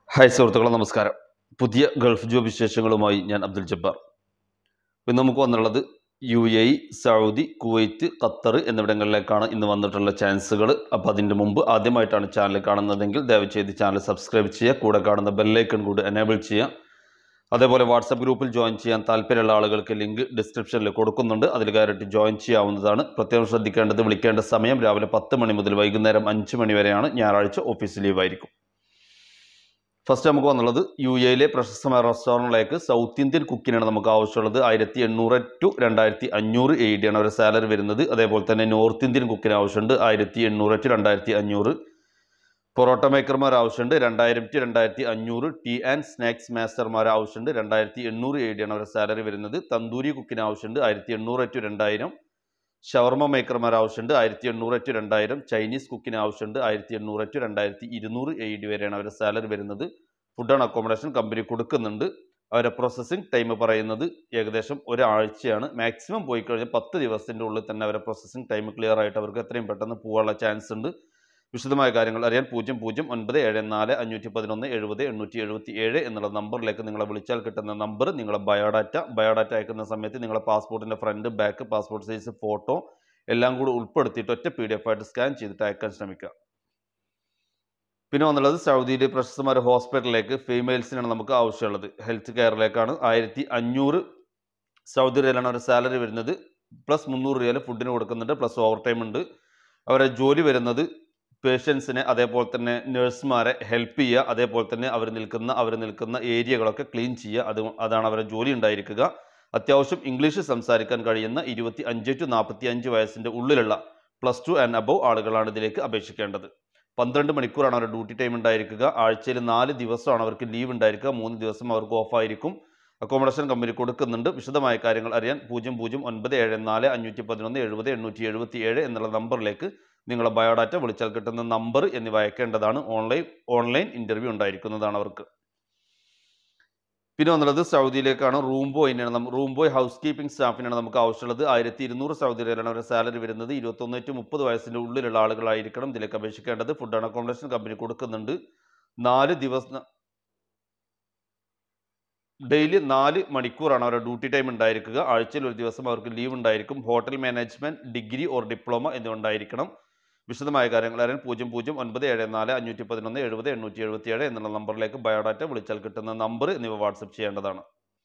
Hi സുഹൃത്തുക്കളെ, നമസ്കാരം. പുതിയ ഗൾഫ് ജോബ് വിശേഷങ്ങളുമായി ഞാൻ അബ്ദുൽ ജബ്ബാർ. ഇന്ന് നമുക്ക് വന്നുള്ളത് UAE, സൗദി, കുവൈറ്റ്, ഖത്തർ എന്നിവിടങ്ങളിലേക്കാണ് ഇന്ന് വന്നിട്ടുള്ള ചാൻസുകൾ. അപ്പോൾ അതിൻ്റെ മുമ്പ് ആദ്യമായിട്ടാണ് ചാനൽ കാണുന്നതെങ്കിൽ ദയവ് ചെയ്ത് ചാനൽ സബ്സ്ക്രൈബ് ചെയ്യുക, കൂടെ കാണുന്ന ബെല്ലൈക്കൺ കൂടി എനേബിൾ ചെയ്യുക. അതേപോലെ വാട്സപ്പ് ഗ്രൂപ്പിൽ ജോയിൻ ചെയ്യാൻ താല്പര്യമുള്ള ആളുകൾക്ക് ലിങ്ക് ഡിസ്ക്രിപ്ഷനിൽ കൊടുക്കുന്നുണ്ട്, അതിൽ കയറിയിട്ട് ജോയിൻ ചെയ്യാവുന്നതാണ്. പ്രത്യേകം ശ്രദ്ധിക്കേണ്ടത്, വിളിക്കേണ്ട സമയം രാവിലെ 10 മണി മുതൽ വൈകുന്നേരം 5 മണി വരെയാണ്. ഞായറാഴ്ച ഓഫീസ് ലീവായിരിക്കും. ഫസ്റ്റ് നമുക്ക് വന്നുള്ളത് UAE പ്രശസ്തമായ റെസ്റ്റോറൻറ്റിലേക്ക് സൗത്ത് ഇന്ത്യൻ കുക്കിനാണ് നമുക്ക് ആവശ്യമുള്ളത്. 1800 to 2500 AED ആണ് ഒരു സാലറി വരുന്നത്. അതേപോലെ തന്നെ നോർത്ത് ഇന്ത്യൻ കുക്കിന് ആവശ്യമുണ്ട് 1800 to 2500. പൊറോട്ട മേക്കർമാർ ആവശ്യമുണ്ട് 2000 to 2500. ടീ ആൻഡ് സ്നാക്സ് മാസ്റ്റർമാർ ആവശ്യമുണ്ട് 2800 AED ആണ് ഒരു സാലറി വരുന്നത്. തന്തൂരി കുക്കിന് ആവശ്യമുണ്ട് 1800 to 2000. ഷവർമ മേക്കർമാർ ആവശ്യമുണ്ട് 1800 to 2000. ചൈനീസ് കുക്കിന് ആവശ്യമുണ്ട് 1800 to 2200 AED വരെയാണ് അവരുടെ സാലറി വരുന്നത്. ഫുഡ് ആൻഡ് അക്കോമഡേഷൻ കമ്പനി കൊടുക്കുന്നുണ്ട്. അവരുടെ പ്രോസസ്സിംഗ് ടൈം പറയുന്നത് ഏകദേശം ഒരാഴ്ചയാണ്. മാക്സിമം പോയി കഴിഞ്ഞാൽ 10 ദിവസത്തിൻ്റെ ഉള്ളിൽ തന്നെ അവരുടെ പ്രോസസ്സിംഗ് ടൈം ക്ലിയർ ആയിട്ട് അവർക്ക് എത്രയും പെട്ടെന്ന് പോകാനുള്ള ചാൻസ് ഉണ്ട്. വിശദമായ കാര്യങ്ങൾ അറിയാൻ 00974511 511 70 877 എന്നുള്ള നമ്പറിലേക്ക് നിങ്ങളെ വിളിച്ചാൽ കിട്ടുന്ന നമ്പർ. നിങ്ങളെ ബയോഡാറ്റ അയക്കുന്ന സമയത്ത് നിങ്ങളെ പാസ്പോർട്ടിൻ്റെ front back passport size photo എല്ലാം കൂടി ഉൾപ്പെടുത്തിയിട്ട് ഒറ്റ PDF ആയിട്ട് സ്കാൻ ചെയ്തിട്ട് അയക്കാൻ ശ്രമിക്കുക. പിന്നെ വന്നുള്ളത് സൗദിയിലെ പ്രശസ്തമായ ഹോസ്പിറ്റലിലേക്ക് ഫീമെയിൽസിനാണ് നമുക്ക് ആവശ്യമുള്ളത്. ഹെൽത്ത് കെയറിലേക്കാണ് 1500 സൗദി റിയാലാണ് ഒരു സാലറി വരുന്നത്. പ്ലസ് 300 റിയാൽ ഫുഡിന് കൊടുക്കുന്നുണ്ട്, പ്ലസ് ഓവർ ടൈം ഉണ്ട്. അവരുടെ ജോലി വരുന്നത് പേഷ്യൻസിനെ അതേപോലെ തന്നെ നഴ്സുമാരെ ഹെൽപ്പ് ചെയ്യുക, അതേപോലെ തന്നെ അവർ നിൽക്കുന്ന ഏരിയകളൊക്കെ ക്ലീൻ ചെയ്യുക. അതാണ് അവരുടെ ജോലി ഉണ്ടായിരിക്കുക. അത്യാവശ്യം ഇംഗ്ലീഷ് സംസാരിക്കാൻ കഴിയുന്ന 25 to 45 വയസ്സിൻ്റെ ഉള്ളിലുള്ള +2 and above ആളുകളാണ് ഇതിലേക്ക് അപേക്ഷിക്കേണ്ടത്. 12 മണിക്കൂറാണ് അവരുടെ ഡ്യൂട്ടി ടൈം ഉണ്ടായിരിക്കുക. ആഴ്ചയിൽ 4 ദിവസമാണ് അവർക്ക് ലീവ് ഉണ്ടായിരിക്കുക, 3 ദിവസം അവർക്ക് ഓഫായിരിക്കും. അക്കോമഡേഷൻ കമ്പനി കൊടുക്കുന്നുണ്ട്. വിശദമായ കാര്യങ്ങൾ അറിയാൻ 00974511 70 877 എന്നുള്ള നമ്പറിലേക്ക് നിങ്ങളുടെ ബയോഡാറ്റ വിളിച്ചാൽ കിട്ടുന്ന നമ്പർ എന്നിവ അയക്കേണ്ടതാണ്. ഓൺലൈൻ ഇൻ്റർവ്യൂ ഉണ്ടായിരിക്കുന്നതാണ് അവർക്ക്. പിന്നെ വന്നുള്ളത് സൗദിയിലേക്കാണ്. റൂം ബോയ് ഹൗസ് കീപ്പിംഗ് സ്റ്റാഫിനാണ് നമുക്ക് ആവശ്യമുള്ളത്. 1200 സൗദി റിയാലാണ് അവരുടെ സാലറി വരുന്നത്. 21 to 30 വയസ്സിൻ്റെ ഉള്ളിലുള്ള ആളുകളായിരിക്കണം ഇതിലേക്ക് അപേക്ഷിക്കേണ്ടത്. ഫുഡ് ആൻഡ് അക്കോമഡേഷൻ കമ്പനി കൊടുക്കുന്നുണ്ട്. 4 ദിവസം ഡെയിലി 4 മണിക്കൂറാണ് അവരുടെ ഡ്യൂട്ടി ടൈം ഉണ്ടായിരിക്കുക. ആഴ്ചയിൽ ഒരു ദിവസം അവർക്ക് ലീവ് ഉണ്ടായിരിക്കും. Hotel management degree or diploma എന്നിവ ഉണ്ടായിരിക്കണം. വിശദമായ കാര്യങ്ങൾ അറിയാൻ 00974511 70 877 എന്നുള്ള നമ്പറിലേക്ക് ബയോഡാറ്റ വിളിച്ചാൽ കിട്ടുന്ന നമ്പർ എന്നിവ വാട്സപ്പ് ചെയ്യേണ്ടതാണ്.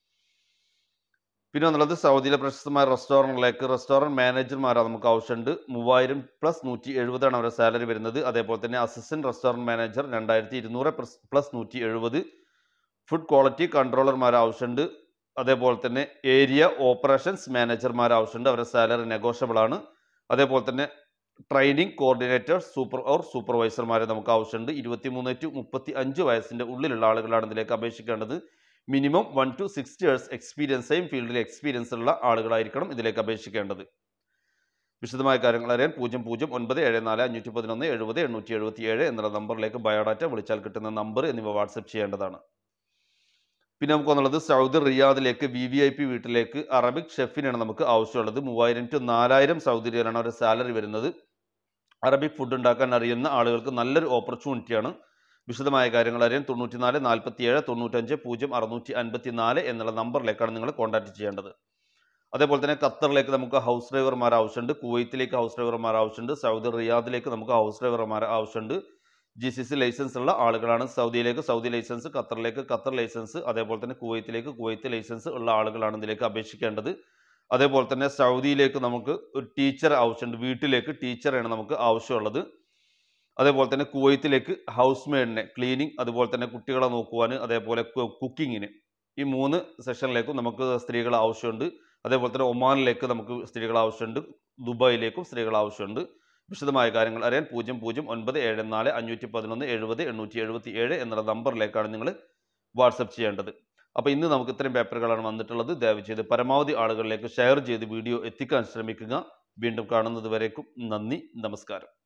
പിന്നെ വന്നുള്ളത് സൗദിയിലെ പ്രശസ്തമായ റെസ്റ്റോറൻറ്റ് മാനേജർമാരാണ് നമുക്ക് ആവശ്യമുണ്ട്. 3000 + 170 ആണ് അവരുടെ സാലറി വരുന്നത്. അതേപോലെ തന്നെ assistant restaurant manager 2200 + 170. Food quality കൺട്രോളർമാർ ആവശ്യമുണ്ട്. അതേപോലെ തന്നെ ഏരിയ ഓപ്പറേഷൻസ് മാനേജർമാർ ആവശ്യമുണ്ട്. അവരുടെ സാലറി നെഗോഷ്യബിൾ ആണ്. അതേപോലെ തന്നെ ട്രെയിനിങ് കോർഡിനേറ്റർ സൂപ്പർവൈസർമാരെ നമുക്ക് ആവശ്യമുണ്ട്. 23 to 35 വയസ്സിൻ്റെ ഉള്ളിലുള്ള ആളുകളാണ് ഇതിലേക്ക് അപേക്ഷിക്കേണ്ടത്. Minimum 1 to 6 years experience, same ഫീൽഡിൽ എക്സ്പീരിയൻസ് ഉള്ള ആളുകളായിരിക്കണം ഇതിലേക്ക് അപേക്ഷിക്കേണ്ടത്. വിശദമായ കാര്യങ്ങൾ അറിയാൻ 00974511 70 877 എന്നുള്ള നമ്പറിലേക്ക് ബയോഡാറ്റ വിളിച്ചാൽ കിട്ടുന്ന നമ്പർ എന്നിവ വാട്സപ്പ് ചെയ്യേണ്ടതാണ്. പിന്നെ നമുക്ക് വന്നുള്ളത് സൗദി റിയാദിലേക്ക് VVIP വീട്ടിലേക്ക് അറബിക് ഷെഫിനാണ് നമുക്ക് ആവശ്യമുള്ളത്. 3000 to 4000 സൗദി റിയാലാണ് ഒരു സാലറി വരുന്നത്. അറബിക് ഫുഡ് ഉണ്ടാക്കാൻ അറിയുന്ന ആളുകൾക്ക് നല്ലൊരു ഓപ്പർച്യൂണിറ്റിയാണ്. വിശദമായ കാര്യങ്ങൾ അറിയാൻ 94 47 95 0654 എന്നുള്ള നമ്പറിലേക്കാണ് നിങ്ങൾ കോൺടാക്ട് ചെയ്യേണ്ടത്. അതേപോലെ തന്നെ ഖത്തറിലേക്ക് നമുക്ക് ഹൗസ് ഡ്രൈവർമാർ ആവശ്യമുണ്ട്. കുവൈത്തിലേക്ക് ഹൗസ് ഡ്രൈവർമാർ ആവശ്യമുണ്ട്. സൗദി റിയാദിലേക്ക് നമുക്ക് ഹൗസ് ഡ്രൈവർമാർ ആവശ്യമുണ്ട്. GCC ലൈസൻസ് ഉള്ള ആളുകളാണ്. സൗദിയിലേക്ക് സൗദി ലൈസൻസ്, ഖത്തറിലേക്ക് ഖത്തർ ലൈസൻസ്, അതേപോലെ തന്നെ കുവൈത്തിലേക്ക് കുവൈത്ത് ലൈസൻസ് ഉള്ള ആളുകളാണ് ഇതിലേക്ക് അപേക്ഷിക്കേണ്ടത്. അതേപോലെ തന്നെ സൗദിയിലേക്ക് നമുക്ക് ഒരു ടീച്ചർ ആവശ്യമുണ്ട്. വീട്ടിലേക്ക് ടീച്ചറാണ് നമുക്ക് ആവശ്യമുള്ളത്. അതേപോലെ തന്നെ കുവൈത്തിലേക്ക് ഹൗസ് മെയ്ഡിനെ, ക്ലീനിങ്, അതുപോലെ തന്നെ കുട്ടികളെ നോക്കുവാൻ, അതേപോലെ കുക്കിങ്ങിന്, ഈ 3 സെഷനിലേക്കും നമുക്ക് സ്ത്രീകൾ ആവശ്യമുണ്ട്. അതേപോലെ തന്നെ ഒമാനിലേക്ക് നമുക്ക് സ്ത്രീകൾ ആവശ്യമുണ്ട്. ദുബായിലേക്കും സ്ത്രീകൾ ആവശ്യമുണ്ട്. വിശദമായ കാര്യങ്ങൾ അറിയാൻ 00974511 70 877 എന്നുള്ള നമ്പറിലേക്കാണ് നിങ്ങൾ വാട്സപ്പ് ചെയ്യേണ്ടത്. അപ്പോൾ ഇന്ന് നമുക്ക് ഇത്രയും പേപ്പറുകളാണ് വന്നിട്ടുള്ളത്. ദയവ് ചെയ്ത് പരമാവധി ആളുകളിലേക്ക് ഷെയർ ചെയ്ത് വീഡിയോ എത്തിക്കാൻ ശ്രമിക്കുക. വീണ്ടും കാണുന്നത് വരേക്കും നന്ദി, നമസ്കാരം.